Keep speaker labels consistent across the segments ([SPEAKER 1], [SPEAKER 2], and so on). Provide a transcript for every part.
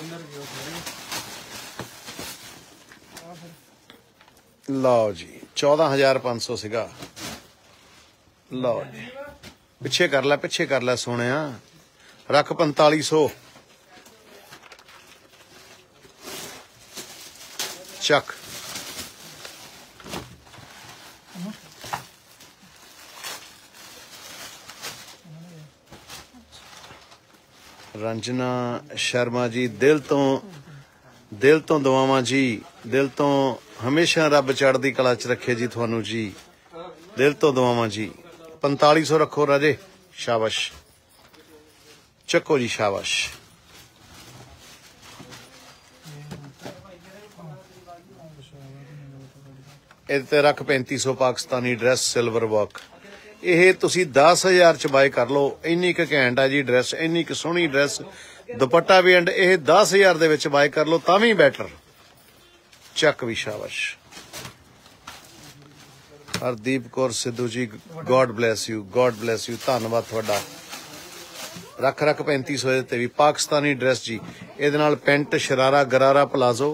[SPEAKER 1] लो जी 14,500 सीगा। लो जी पिछे कर लै सोने रख 4500 चक। रंजना शर्मा जी दिल तो दुआवां जी, दिल तो हमेशा रब चढ़दी कला च रखे जी थानू जी, दिल तो दुआवां जी। 4500 रखो राजे, शाबाश चको जी शाबाश। इहते रख 3500 पाकिस्तानी ड्रेस सिल्वर वर्क। ਇਹ ਤੁਸੀਂ 10,000 ਚ ਬਾਏ ਕਰ ਲਓ। ਇੰਨੀ ਕੁ ਘੈਂਟ ਆ ਜੀ ਡਰੈਸ, ਇੰਨੀ ਕੁ ਸੋਹਣੀ ਡਰੈਸ, ਦੁਪੱਟਾ ਵੀ ਐਂਡ ਇਹ 10,000 ਦੇ ਵਿੱਚ ਬਾਏ ਕਰ ਲਓ ਤਾਂ ਵੀ ਬੈਟਰ। ਚੱਕ ਵੀ ਸ਼ਾਬਾਸ਼। Hardeep Kaur Sidhu ji God bless you, God bless you, ਧੰਨਵਾਦ ਤੁਹਾਡਾ। ਰੱਖ 3500 ਦੇ ਤੇ ਵੀ ਪਾਕਿਸਤਾਨੀ ਡਰੈਸ ਜੀ, ਇਹਦੇ ਨਾਲ ਪੈਂਟ ਸ਼ਰਾਰਾ ਗਰਾਰਾ ਪਲਾਜ਼ੋ।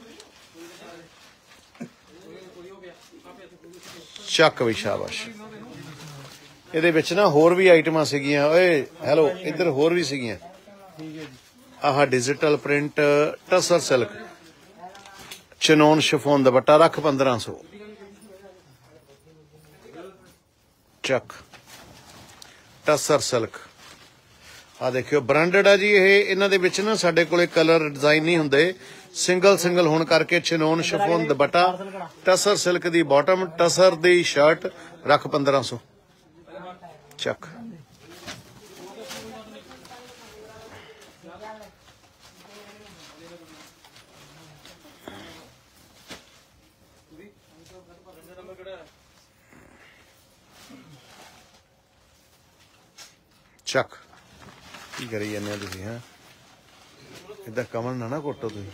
[SPEAKER 1] ਚੱਕ ਵੀ ਸ਼ਾਬਾਸ਼। ਇਹਦੇ ਵਿੱਚ ਨਾ ਹੋਰ ਵੀ ਆਈਟਮਾਂ ਸੀਗੀਆਂ। ਓਏ ਹੈਲੋ ਇੱਧਰ ਹੋਰ ਵੀ ਸੀਗੀਆਂ। ਆਹ digital print tussar silk chinon chiffon dupatta ਰੱਖ 1500 ਚੱਕ। ਟਸਰ ਸਿਲਕ ਆ ਦੇਖਿਓ ਬ੍ਰਾਂਡਡ ਆ ਜੀ ਇਹ। ਇਹਨਾਂ ਦੇ ਵਿੱਚ ਨਾ ਸਾਡੇ ਕੋਲੇ ਕਲਰ ਡਿਜ਼ਾਈਨ ਨਹੀਂ ਹੁੰਦੇ, ਸਿੰਗਲ ਹੋਣ ਕਰਕੇ chinon chiffon dupatta, tussar silk ਦੀ ਬਾਟਮ, ਟਸਰ ਦੀ ਸ਼ਰਟ ਰੱਖ 1500 ਚੱਕ। ਚੱਕ ਕੀ ਕਰੀ ਜਾਂਦੇ ਹੋ ਤੁਸੀਂ? ਹੈਂ ਏਦਾਂ ਕਮਲ ਨਾ ਕੋਟੋ ਤੁਸੀਂ,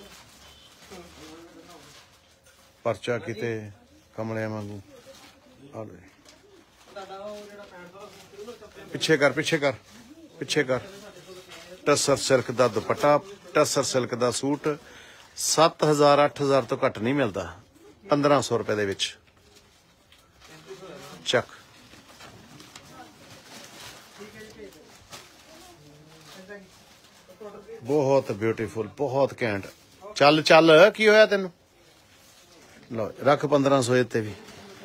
[SPEAKER 1] ਪਰਚਾ ਕਿਤੇ ਕਮਲਿਆਂ ਵਾਂਗੂ। ਆ ਲੋ ਪਿੱਛੇ ਕਰ। ਟਸਰ ਸਿਲਕ ਦਾ ਦੁਪੱਟਾ, ਟਸਰ ਸਿਲਕ ਦਾ ਸੂਟ 7,000 8,000 ਤੋਂ ਘੱਟ ਨਹੀਂ ਮਿਲਦਾ, 1500 ਰੁਪਏ ਦੇ ਵਿੱਚ। ਚੱਕ। ਬਹੁਤ ਬਿਊਟੀਫੁਲ, ਬਹੁਤ ਘੈਂਟ। ਚੱਲ ਕੀ ਹੋਇਆ ਤੈਨੂੰ? ਲਓ ਰੱਖ 1500 ਤੇ ਵੀ।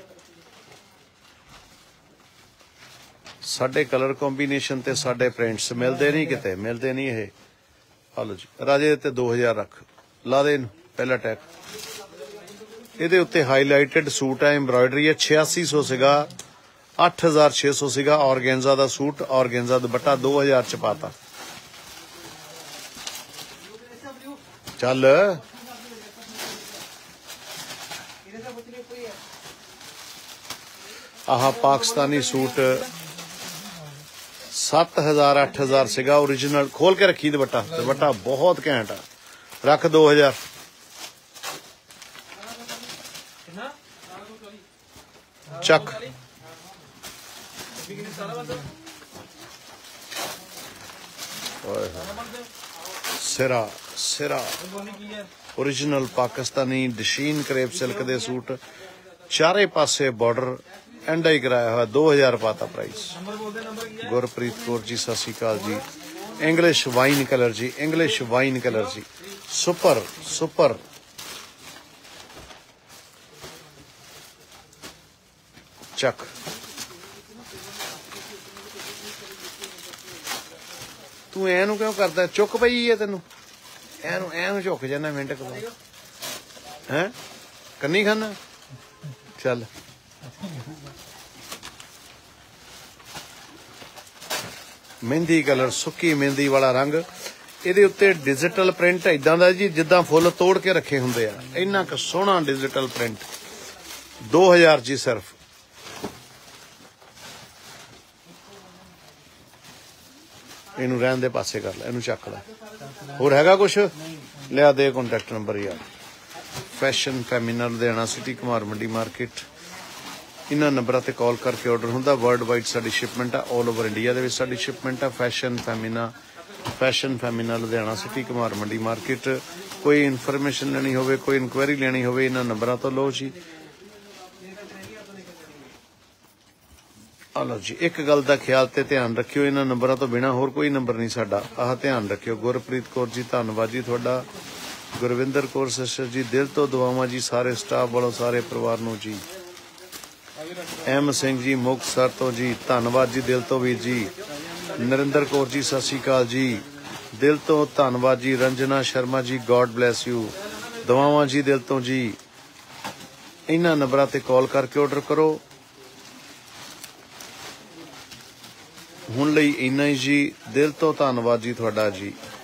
[SPEAKER 1] ਸਾਡੇ ਕਲਰ ਕੰਬੀਨੇਸ਼ਨ ਤੇ ਸਾਡੇ ਪ੍ਰਿੰਟਸ ਮਿਲਦੇ ਨਹੀਂ ਕਿਤੇ, ਮਿਲਦੇ ਨਹੀਂ ਇਹ। ਹਲੋ ਜੀ ਰਾਜੇ ਤੇ 2000 ਰੱਖ, ਲਾ ਦੇ ਇਹਨੂੰ ਪਹਿਲਾ ਟੈਗ। ਇਹਦੇ ਉੱਤੇ ਹਾਈਲਾਈਟਡ ਸੂਟ ਹੈ, ਐਮਬਰਾਇਡਰੀ ਹੈ। 8600 ਸੀਗਾ, 8600 ਸੀਗਾ। ਔਰਗੈਂਜ਼ਾ ਦਾ ਸੂਟ, ਔਰਗੈਂਜ਼ਾ ਦੁਪੱਟਾ 2000 ਚ ਪਾਤਾ। ਚੱਲ ਆਹ ਪਾਕਿਸਤਾਨੀ ਸੂਟ 7,000 8,000 ਸੀਗਾ ओरिजिनल। खोल के रखी दुपट्टा बहुत घैंट आ। रख 2000 ਚੱਕ। ਸਿਰਾ ओरिजिनल पाकिस्तानी डशीन क्रेप सिल्क दे सूट, चारे पासे बॉर्डर एंड ही कराया हुआ। 2000 पाता प्राइस। गुरप्रीत कौर जी सत श्री अकाल जी। इंग्लिश वाइन कलर जी, इंग्लिश वाइन कलर जी, सुपर। चक। तू एनू क्यों करता? चुक पई है तेनू, एनू झुक जाना मिनट को है। कन्नी खाना चल। मेहंदी कलर, सुक्की मेहंदी वाला रंग। ਇਹਦੇ ਉੱਤੇ डिजिटल प्रिंट इदां दा जी जिद्दां फुल तोड़ के रखे हुंदे आ। इन्ना क सोहना डिजिटल प्रिंट 2000 जी सिर्फ। इनू रहन दे, पासे कर लै, इनू चक लै। होर हैगा कुछ? लिया दे कॉन्टैक्ट नंबर यार। Fashion Femina Ludhiana city Kumar Mandi market. इन्हां नंबरां ते कॉल करके ऑर्डर हुंदा। वर्ल्ड वाइड साडी शिपमेंट आ, ऑल ओवर इंडिया दे विच साडी शिपमेंट आ। Fashion Femina fashion Femina Ludhiana city Kumar Mandi market. कोई इन्फॉर्मेशन लेनी होवे, कोई इंक्वायरी लेनी होवे, इन्हां नंबरां तो लो जी। आ लो जी, एक गल का ख्याल ते ध्यान रखियो, इन्हां नंबरां तो बिना होर कोई नंबर नहीं साडा, आह ध्यान रखियो। गुरप्रीत कौर जी धन्नवाद जी तुहाडा। गुरविंदर कौर सिस्टर जी दिल तो दुआवां जी सारे स्टाफ वालों सारे परिवार नूं जी। एम सिंह जी मुक्तसर तो जी धन्नवाद जी दिल तो वीर जी। नरिंदर कौर जी सत श्री अकाल जी दिल तो धन्नवाद जी। Ranjana Sharma ji God bless you, दुआवां जी दिल तो जी। इन्हां नंबरां ते कॉल करके ऑर्डर करो। हुण लई इन्ना ही जी, दिल तो धन्नवाद जी तुहाडा जी।